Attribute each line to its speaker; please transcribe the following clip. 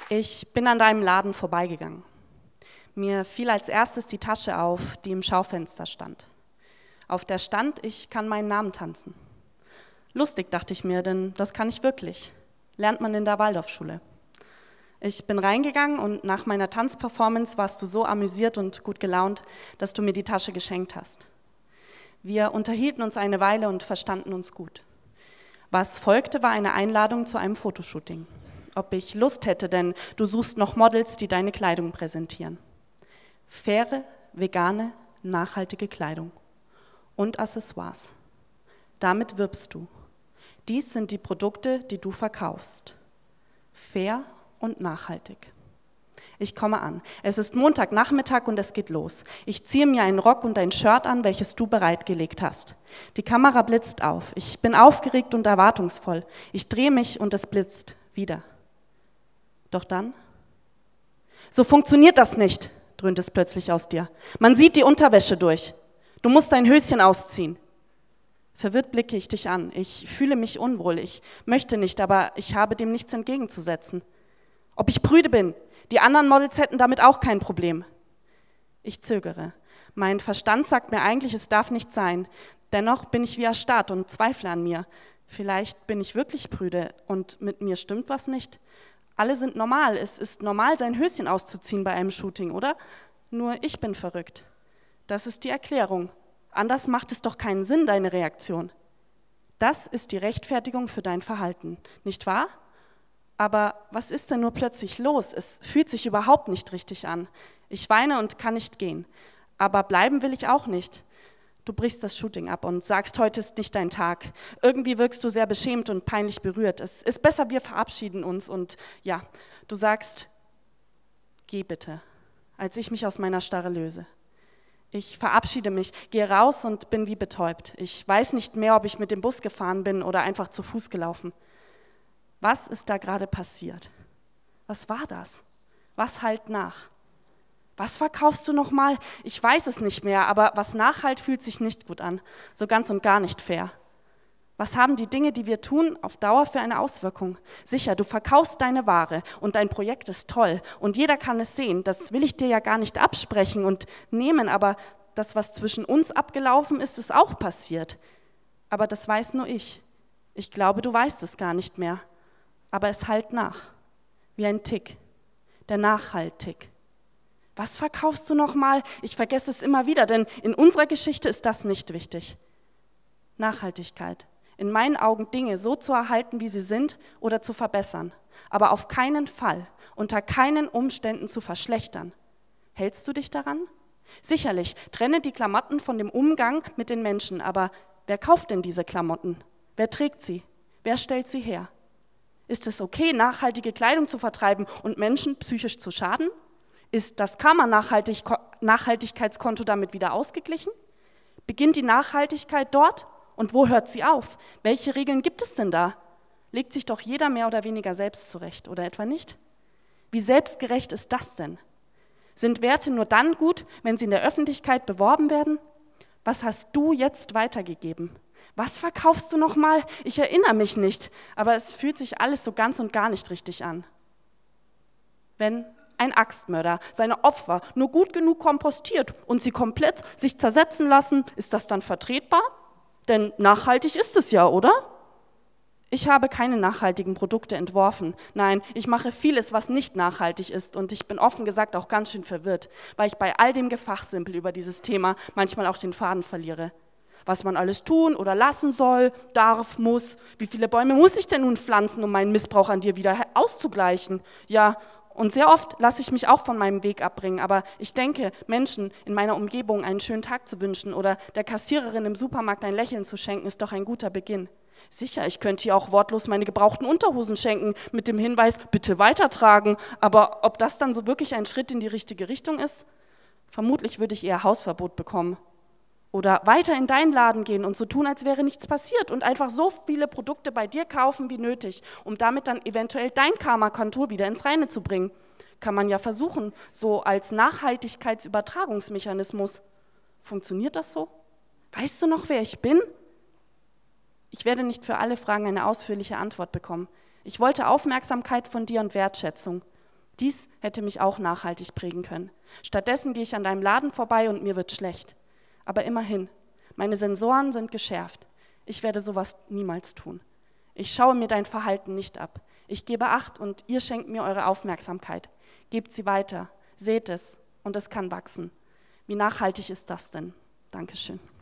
Speaker 1: Ich bin an deinem Laden vorbeigegangen. Mir fiel als erstes die Tasche auf, die im Schaufenster stand. Auf der stand, ich kann meinen Namen tanzen. Lustig, dachte ich mir, denn das kann ich wirklich. Lernt man in der Waldorfschule. Ich bin reingegangen und nach meiner Tanzperformance warst du so amüsiert und gut gelaunt, dass du mir die Tasche geschenkt hast. Wir unterhielten uns eine Weile und verstanden uns gut. Was folgte, war eine Einladung zu einem Fotoshooting. Ob ich Lust hätte, denn du suchst noch Models, die deine Kleidung präsentieren. Faire, vegane, nachhaltige Kleidung und Accessoires. Damit wirbst du. Dies sind die Produkte, die du verkaufst. Fair und nachhaltig. Ich komme an. Es ist Montagnachmittag und es geht los. Ich ziehe mir einen Rock und ein Shirt an, welches du bereitgelegt hast. Die Kamera blitzt auf. Ich bin aufgeregt und erwartungsvoll. Ich drehe mich und es blitzt wieder. Doch dann? So funktioniert das nicht, dröhnt es plötzlich aus dir. Man sieht die Unterwäsche durch. Du musst dein Höschen ausziehen. Verwirrt blicke ich dich an. Ich fühle mich unwohl. Ich möchte nicht, aber ich habe dem nichts entgegenzusetzen. Ob ich prüde bin? Die anderen Models hätten damit auch kein Problem. Ich zögere. Mein Verstand sagt mir eigentlich, es darf nicht sein. Dennoch bin ich wie erstarrt und zweifle an mir. Vielleicht bin ich wirklich prüde und mit mir stimmt was nicht. Alle sind normal. Es ist normal, sein Höschen auszuziehen bei einem Shooting, oder? Nur ich bin verrückt. Das ist die Erklärung. Anders macht es doch keinen Sinn, deine Reaktion. Das ist die Rechtfertigung für dein Verhalten, nicht wahr? Aber was ist denn nur plötzlich los? Es fühlt sich überhaupt nicht richtig an. Ich weine und kann nicht gehen. Aber bleiben will ich auch nicht. Du brichst das Shooting ab und sagst, heute ist nicht dein Tag. Irgendwie wirkst du sehr beschämt und peinlich berührt. Es ist besser, wir verabschieden uns. Und ja, du sagst, geh bitte, als ich mich aus meiner Starre löse. Ich verabschiede mich, gehe raus und bin wie betäubt. Ich weiß nicht mehr, ob ich mit dem Bus gefahren bin oder einfach zu Fuß gelaufen. Was ist da gerade passiert? Was war das? Was hallt nach? Was verkaufst du nochmal? Ich weiß es nicht mehr, aber was nachhalt, fühlt sich nicht gut an. So ganz und gar nicht fair. Was haben die Dinge, die wir tun, auf Dauer für eine Auswirkung? Sicher, du verkaufst deine Ware und dein Projekt ist toll und jeder kann es sehen. Das will ich dir ja gar nicht absprechen und nehmen, aber das, was zwischen uns abgelaufen ist, ist auch passiert. Aber das weiß nur ich. Ich glaube, du weißt es gar nicht mehr. Aber es hallt nach, wie ein Tick, der Nachhalt-Tick. Was verkaufst du nochmal? Ich vergesse es immer wieder, denn in unserer Geschichte ist das nicht wichtig. Nachhaltigkeit, in meinen Augen Dinge so zu erhalten, wie sie sind oder zu verbessern, aber auf keinen Fall, unter keinen Umständen zu verschlechtern. Hältst du dich daran? Sicherlich, trenne die Klamotten von dem Umgang mit den Menschen, aber wer kauft denn diese Klamotten? Wer trägt sie? Wer stellt sie her? Ist es okay, nachhaltige Kleidung zu vertreiben und Menschen psychisch zu schaden? Ist das Karma-Nachhaltigkeitskonto damit wieder ausgeglichen? Beginnt die Nachhaltigkeit dort? Und wo hört sie auf? Welche Regeln gibt es denn da? Legt sich doch jeder mehr oder weniger selbst zurecht, oder etwa nicht? Wie selbstgerecht ist das denn? Sind Werte nur dann gut, wenn sie in der Öffentlichkeit beworben werden? Was hast du jetzt weitergegeben? Was verkaufst du nochmal? Ich erinnere mich nicht, aber es fühlt sich alles so ganz und gar nicht richtig an. Wenn ein Axtmörder seine Opfer nur gut genug kompostiert und sie komplett sich zersetzen lassen, ist das dann vertretbar? Denn nachhaltig ist es ja, oder? Ich habe keine nachhaltigen Produkte entworfen. Nein, ich mache vieles, was nicht nachhaltig ist und ich bin offen gesagt auch ganz schön verwirrt, weil ich bei all dem Gefachsimpel über dieses Thema manchmal auch den Faden verliere. Was man alles tun oder lassen soll, darf, muss. Wie viele Bäume muss ich denn nun pflanzen, um meinen Missbrauch an dir wieder auszugleichen? Ja, und sehr oft lasse ich mich auch von meinem Weg abbringen, aber ich denke, Menschen in meiner Umgebung einen schönen Tag zu wünschen oder der Kassiererin im Supermarkt ein Lächeln zu schenken, ist doch ein guter Beginn. Sicher, ich könnte ihr auch wortlos meine gebrauchten Unterhosen schenken, mit dem Hinweis, bitte weitertragen, aber ob das dann so wirklich ein Schritt in die richtige Richtung ist? Vermutlich würde ich eher Hausverbot bekommen. Oder weiter in deinen Laden gehen und so tun, als wäre nichts passiert und einfach so viele Produkte bei dir kaufen wie nötig, um damit dann eventuell dein Karma-Konto wieder ins Reine zu bringen. Kann man ja versuchen, so als Nachhaltigkeitsübertragungsmechanismus. Funktioniert das so? Weißt du noch, wer ich bin? Ich werde nicht für alle Fragen eine ausführliche Antwort bekommen. Ich wollte Aufmerksamkeit von dir und Wertschätzung. Dies hätte mich auch nachhaltig prägen können. Stattdessen gehe ich an deinem Laden vorbei und mir wird schlecht. Aber immerhin, meine Sensoren sind geschärft. Ich werde sowas niemals tun. Ich schaue mir dein Verhalten nicht ab. Ich gebe Acht und ihr schenkt mir eure Aufmerksamkeit. Gebt sie weiter, seht es und es kann wachsen. Wie nachhaltig ist das denn? Dankeschön.